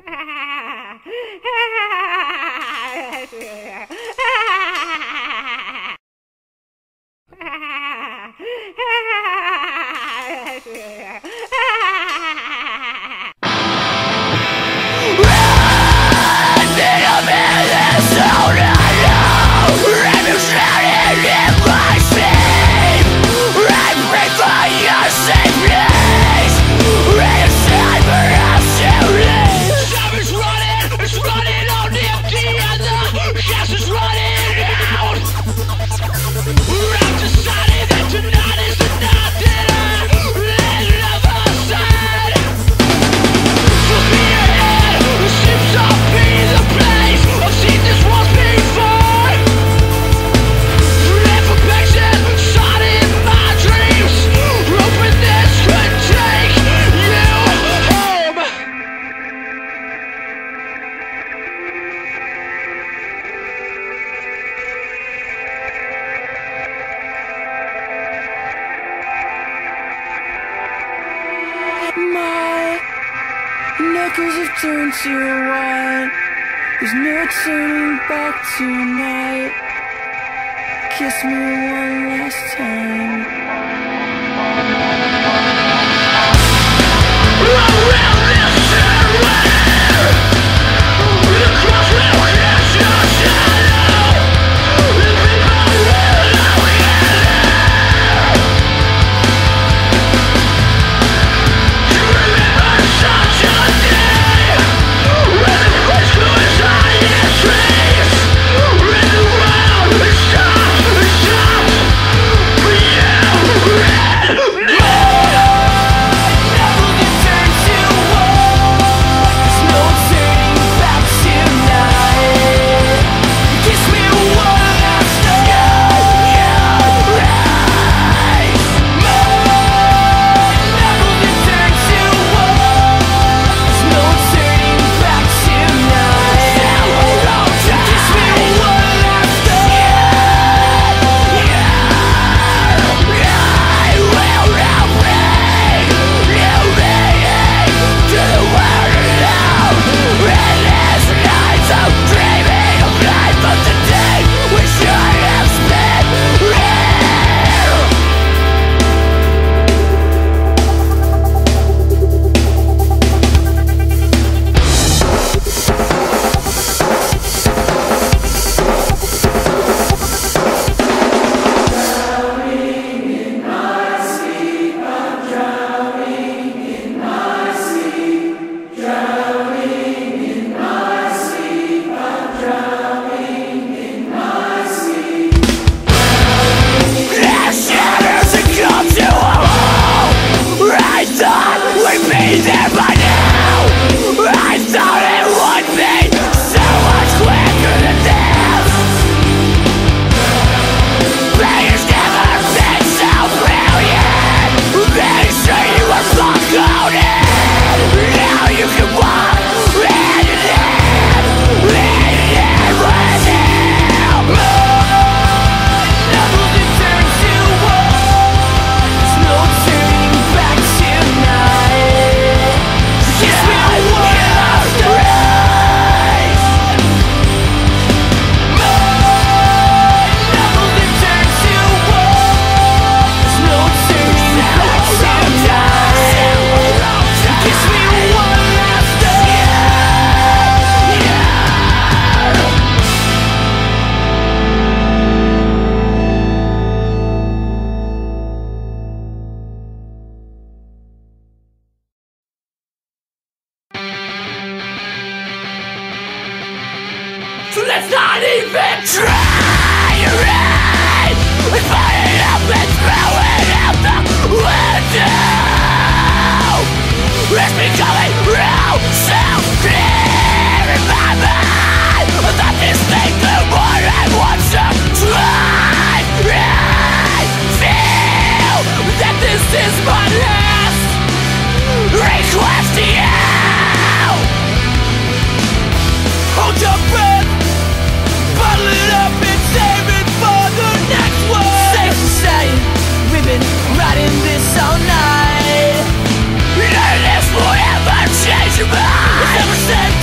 My knuckles have turned to white. There's no turning back tonight. Kiss me one last time. So let's not even try it. We fire it up and throw it out the window. It's becoming real, so clear in my mind that this thing the more I want to try. I feel that this is my last request to you. Hold your breath. Bottle it up and save it for the next one. Safe to say, we've been riding this all night. None of this will ever change your mind. It's never said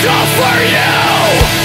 go for you.